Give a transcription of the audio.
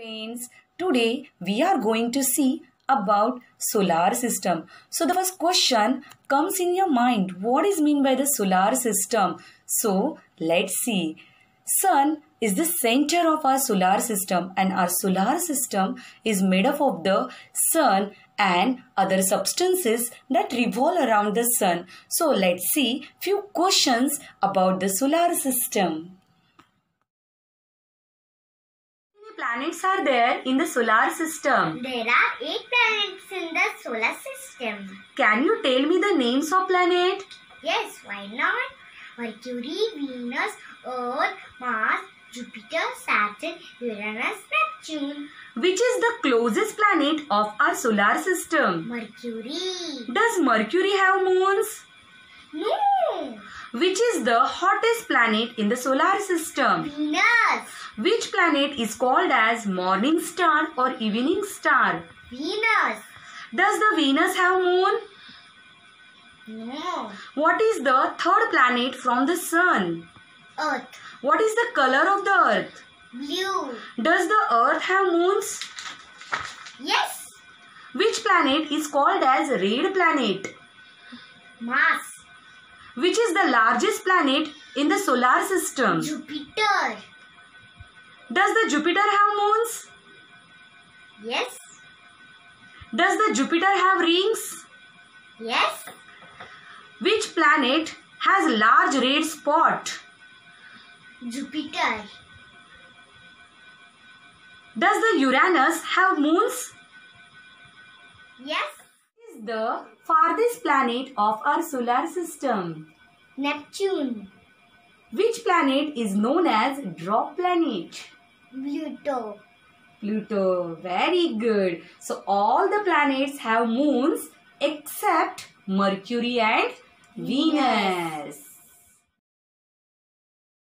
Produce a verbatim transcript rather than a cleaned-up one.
Friends, today we are going to see about solar system. So the first question comes in your mind, what is mean by the solar system? So let's see. Sun is the center of our solar system, and our solar system is made up of the sun and other substances that revolve around the sun. So let's see few questions about the solar system. Planets are there in the solar system? There are eight planets in the solar system. Can you tell me the names of planet? Yes, why not? Mercury, Venus, Earth, Mars, Jupiter, Saturn, Uranus, Neptune. Which is the closest planet of our solar system? Mercury. Does Mercury have moons? No. Which is the hottest planet in the solar system? Venus. Which planet is called as morning star or evening star? Venus. Does the Venus have moon? No. What is the third planet from the sun? Earth. What is the color of the earth? Blue. Does the earth have moons? Yes. Which planet is called as red planet? Mars. Which is the largest planet in the solar system? Jupiter. Does the Jupiter have moons? Yes. Does the Jupiter have rings? Yes. Which planet has large red spot? Jupiter. Does the Uranus have moons? Yes. What is the farthest planet of our solar system? Neptune. Which planet is known as dwarf planet? Pluto. Pluto. Very good. So all the planets have moons except Mercury and Venus.